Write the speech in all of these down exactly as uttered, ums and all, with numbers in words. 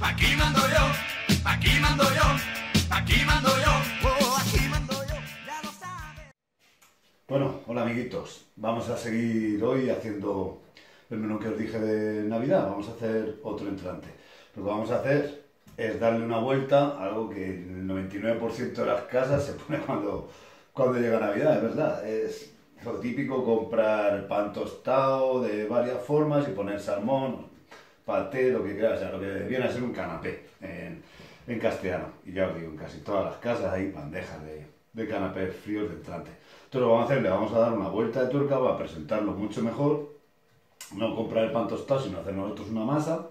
aquí mando yo, aquí mando yo, aquí mando yo, oh, aquí mando yo, ya lo sabes. Bueno, hola amiguitos, vamos a seguir hoy haciendo el menú que os dije de Navidad. Vamos a hacer otro entrante. Lo que vamos a hacer es darle una vuelta a algo que en el noventa y nueve por ciento de las casas se pone cuando, cuando llega Navidad, es verdad. Es lo típico, comprar pan tostado de varias formas y poner salmón, paté, lo que quieras, o sea, lo que viene a ser un canapé en, en castellano. Y ya os digo, en casi todas las casas hay bandejas de, de canapés fríos de entrante. Entonces lo que vamos a hacer, le vamos a dar una vuelta de tuerca para presentarlo mucho mejor. No comprar el pan tostado, sino hacer nosotros una masa.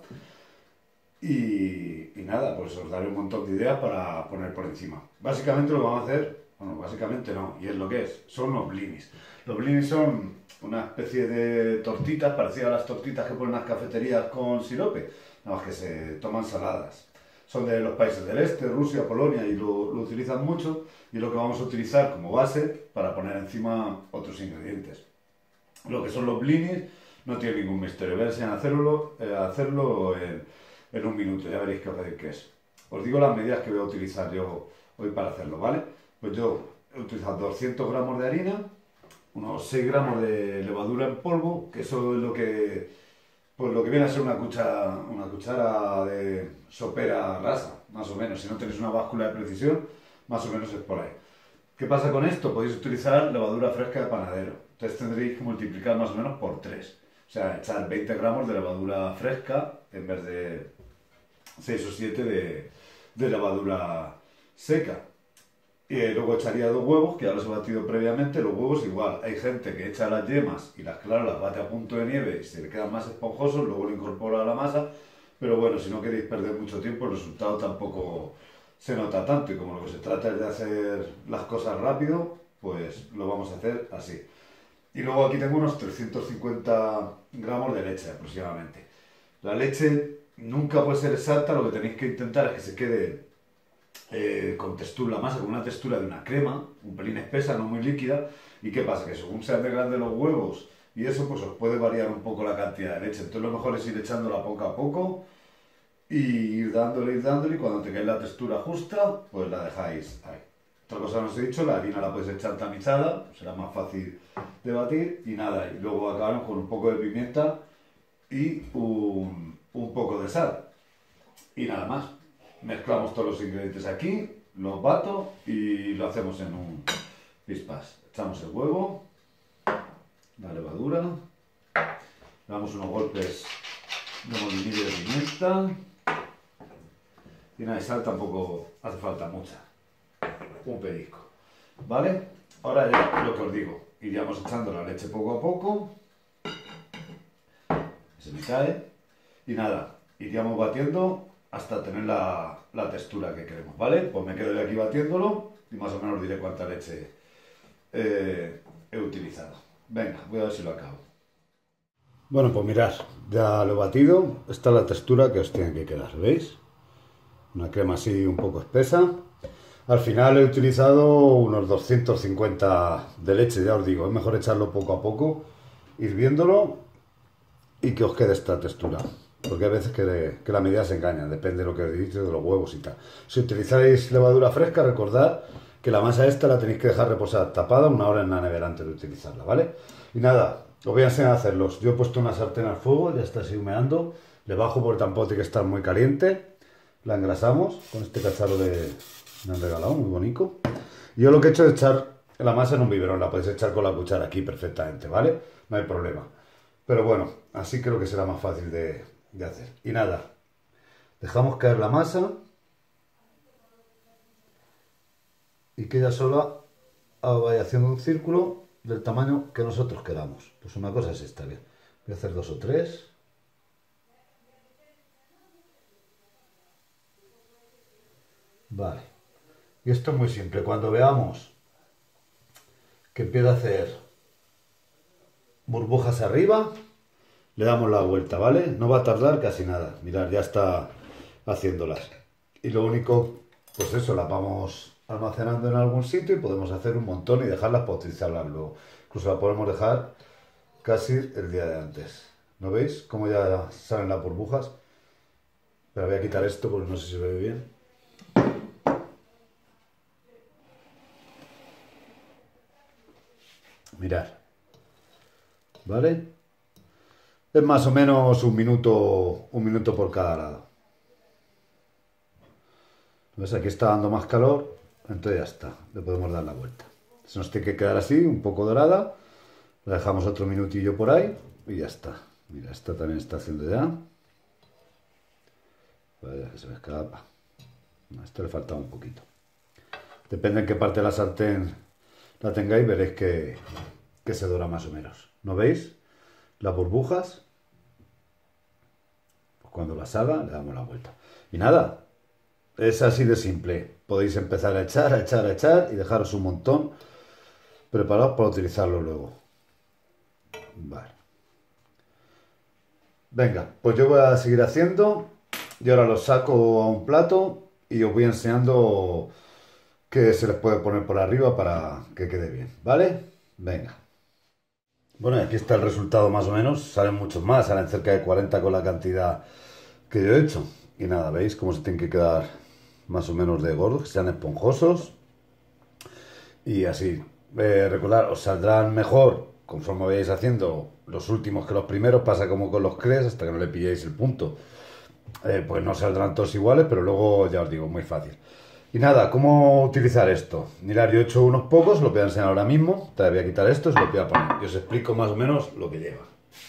Y, y nada, pues os daré un montón de ideas para poner por encima. Básicamente lo que vamos a hacer, bueno, básicamente no, y es lo que es, son los blinis. Los blinis son una especie de tortitas parecidas a las tortitas que ponen las cafeterías con sirope, nada más que se toman saladas. Son de los países del este, Rusia, Polonia, y lo, lo utilizan mucho, y es lo que vamos a utilizar como base para poner encima otros ingredientes. Lo que son los blinis no tiene ningún misterio, voy a enseñar a hacerlo, eh, a hacerlo en, en un minuto, ya veréis qué os qué es. Os digo las medidas que voy a utilizar yo hoy para hacerlo, ¿vale? Pues yo he utilizado doscientos gramos de harina, unos seis gramos de levadura en polvo, que eso es lo que, pues lo que viene a ser una cuchara, una cuchara de sopera rasa, más o menos. Si no tenéis una báscula de precisión, más o menos es por ahí. ¿Qué pasa con esto? Podéis utilizar levadura fresca de panadero. Entonces tendréis que multiplicar más o menos por tres. O sea, echar veinte gramos de levadura fresca en vez de seis o siete de, de levadura seca. Y luego echaría dos huevos, que ya los he batido previamente. Los huevos igual, hay gente que echa las yemas y las claras las bate a punto de nieve y se le quedan más esponjosos, luego lo incorpora a la masa. Pero bueno, si no queréis perder mucho tiempo, el resultado tampoco se nota tanto. Y como lo que se trata es de hacer las cosas rápido, pues lo vamos a hacer así. Y luego aquí tengo unos trescientos cincuenta gramos de leche aproximadamente. La leche nunca puede ser exacta, lo que tenéis que intentar es que se quede eh, con textura, la masa con una textura de una crema, un pelín espesa, no muy líquida. ¿Y qué pasa? Que según sean de grandes los huevos y eso, pues os puede variar un poco la cantidad de leche. Entonces lo mejor es ir echándola poco a poco y ir dándole, ir dándole, y cuando tengáis la textura justa, pues la dejáis ahí. Otra cosa no os he dicho, la harina la podéis echar tamizada, será más fácil de batir, y nada, y luego acabamos con un poco de pimienta y un, un poco de sal. Y nada más. Mezclamos todos los ingredientes aquí, los bato y lo hacemos en un pispas. Echamos el huevo, la levadura, damos unos golpes de molinillo de pimienta y nada, de sal tampoco hace falta mucha, un pellizco, ¿vale? Ahora ya lo que os digo, iríamos echando la leche poco a poco, se me cae, y nada, iríamos batiendo hasta tener la, la textura que queremos, ¿vale? Pues me quedo de aquí batiéndolo y más o menos os diré cuánta leche eh, he utilizado. Venga, voy a ver si lo acabo. Bueno, pues mirad, ya lo he batido, esta es la textura que os tiene que quedar, ¿veis? Una crema así un poco espesa. Al final he utilizado unos doscientos cincuenta de leche, ya os digo, es mejor echarlo poco a poco, hirviéndolo y que os quede esta textura. Porque hay veces que, de, que la medida se engaña, depende de lo que os dice de los huevos y tal. Si utilizáis levadura fresca, recordad que la masa esta la tenéis que dejar reposar tapada una hora en la nevera antes de utilizarla, ¿vale? Y nada, os voy a enseñar a hacerlos. Yo he puesto una sartén al fuego, ya está así humeando. Le bajo porque tampoco tiene que estar muy caliente. La engrasamos con este cacharro de... me han regalado, muy bonito. Y yo lo que he hecho es echar la masa en un biberón. La podéis echar con la cuchara aquí perfectamente, ¿vale? No hay problema. Pero bueno, así creo que será más fácil de... de hacer. Y nada, dejamos caer la masa y que ella sola vaya haciendo un círculo del tamaño que nosotros queramos. Pues una cosa es esta, bien. Voy a hacer dos o tres. Vale. Y esto es muy simple. Cuando veamos que empieza a hacer burbujas arriba, le damos la vuelta, ¿vale? No va a tardar casi nada. Mirad, ya está haciéndolas. Y lo único, pues eso, las vamos almacenando en algún sitio y podemos hacer un montón y dejarlas para utilizarlas luego. Incluso las podemos dejar casi el día de antes. ¿No veis cómo ya salen las burbujas? Pero voy a quitar esto porque no sé si se ve bien. Mirad. ¿Vale? Es más o menos un minuto, un minuto por cada lado. ¿Ves? Aquí está dando más calor, entonces ya está. Le podemos dar la vuelta. Se nos tiene que quedar así, un poco dorada. La dejamos otro minutillo por ahí y ya está. Mira, esta también está haciendo ya. Vaya que se me escapa. A esto le faltaba un poquito. Depende en qué parte de la sartén la tengáis, veréis que, que se dora más o menos. ¿No veis? Las burbujas. Pues cuando las haga, le damos la vuelta. Y nada, es así de simple. Podéis empezar a echar, a echar, a echar y dejaros un montón preparados para utilizarlo luego. Vale. Venga, pues yo voy a seguir haciendo. Y ahora los saco a un plato y os voy enseñando qué se les puede poner por arriba para que quede bien, ¿vale? Venga. Bueno, y aquí está el resultado más o menos. Salen muchos más, salen cerca de cuarenta con la cantidad que yo he hecho. Y nada, ¿veis cómo se tienen que quedar más o menos de gordos? Que sean esponjosos. Y así, eh, recordad, os saldrán mejor conforme vayáis haciendo los últimos que los primeros. Pasa como con los crepes, hasta que no le pilléis el punto. Eh, pues no saldrán todos iguales, pero luego ya os digo, muy fácil. Y nada, ¿cómo utilizar esto? Mirad, yo he hecho unos pocos, lo voy a enseñar ahora mismo. Te voy a quitar esto y lo voy a poner. Y os explico más o menos lo que lleva.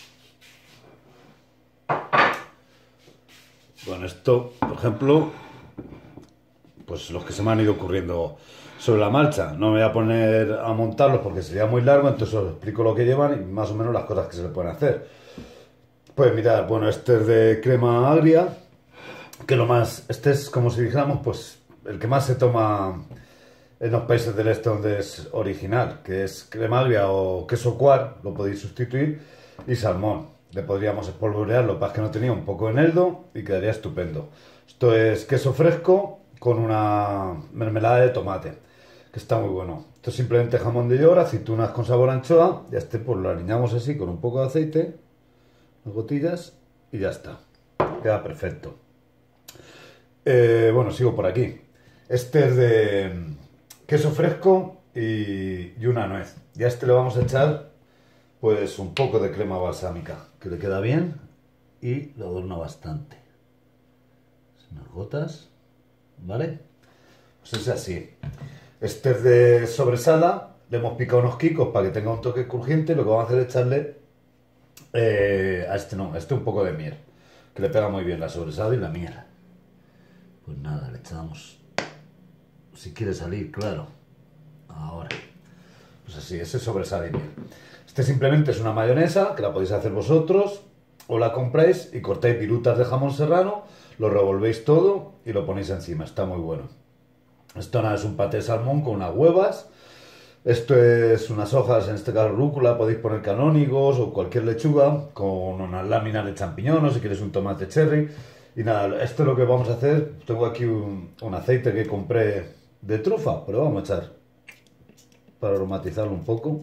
Bueno, esto, por ejemplo, pues los que se me han ido ocurriendo sobre la marcha. No me voy a poner a montarlos porque sería muy largo, entonces os explico lo que llevan y más o menos las cosas que se le pueden hacer. Pues mirad, bueno, este es de crema agria, que lo más, este es como si dijéramos, pues el que más se toma en los países del este donde es original, que es crema agria o queso cuar, lo podéis sustituir, y salmón. Le podríamos espolvorear, lo que pasa es que no tenía un poco de eneldo y quedaría estupendo. Esto es queso fresco con una mermelada de tomate, que está muy bueno. Esto es simplemente jamón de york, aceitunas con sabor a anchoa, y este pues lo alineamos así con un poco de aceite, unas gotillas y ya está. Queda perfecto. Eh, bueno, sigo por aquí. Este es de queso fresco y, y una nuez. Y a este le vamos a echar pues un poco de crema balsámica, que le queda bien y lo adorna bastante. Unas gotas, ¿vale? Pues es así. Este es de sobresada. Le hemos picado unos quicos para que tenga un toque crujiente. Lo que vamos a hacer es echarle eh, a este no, a este un poco de miel, que le pega muy bien la sobresada y la miel. Pues nada, le echamos, si quiere salir, claro, ahora. Pues así, ese sobresada y miel. Este simplemente es una mayonesa, que la podéis hacer vosotros, o la compráis y cortáis virutas de jamón serrano, lo revolvéis todo y lo ponéis encima, está muy bueno. Esto nada, es un paté de salmón con unas huevas. Esto es unas hojas, en este caso rúcula, podéis poner canónigos o cualquier lechuga, con unas láminas de champiñón o si quieres un tomate cherry. Y nada, esto es lo que vamos a hacer. Tengo aquí un, un aceite que compré de trufa, pero vamos a echar para aromatizarlo un poco.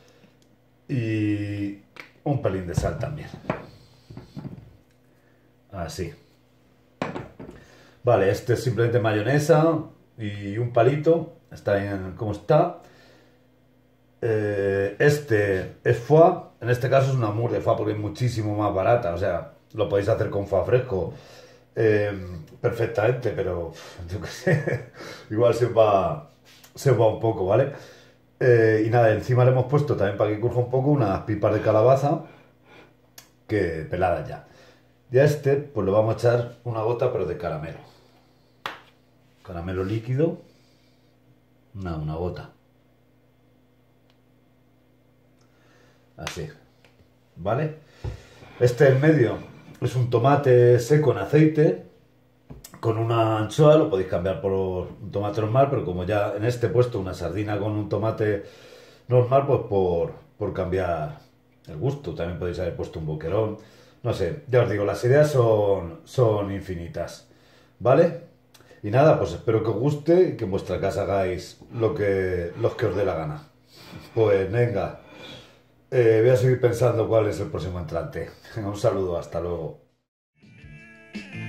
Y un pelín de sal también. Así. Vale, este es simplemente mayonesa y un palito. Está bien como está. Eh, este es foie. En este caso es una mousse de foie porque es muchísimo más barata. O sea, lo podéis hacer con foie fresco eh, perfectamente, pero yo qué sé, igual se va, se va un poco, ¿vale? Eh, y nada, encima le hemos puesto también para que curja un poco unas pipas de calabaza que peladas ya. Y a este pues le vamos a echar una gota pero de caramelo. Caramelo líquido. Nada, una gota. Así. ¿Vale? Este en medio es un tomate seco en aceite con una anchoa, lo podéis cambiar por un tomate normal, pero como ya en este he puesto una sardina con un tomate normal, pues por, por cambiar el gusto. También podéis haber puesto un boquerón. No sé, ya os digo, las ideas son, son infinitas, ¿vale? Y nada, pues espero que os guste y que en vuestra casa hagáis lo que, los que os dé la gana. Pues venga, eh, voy a seguir pensando cuál es el próximo entrante. Un saludo, hasta luego.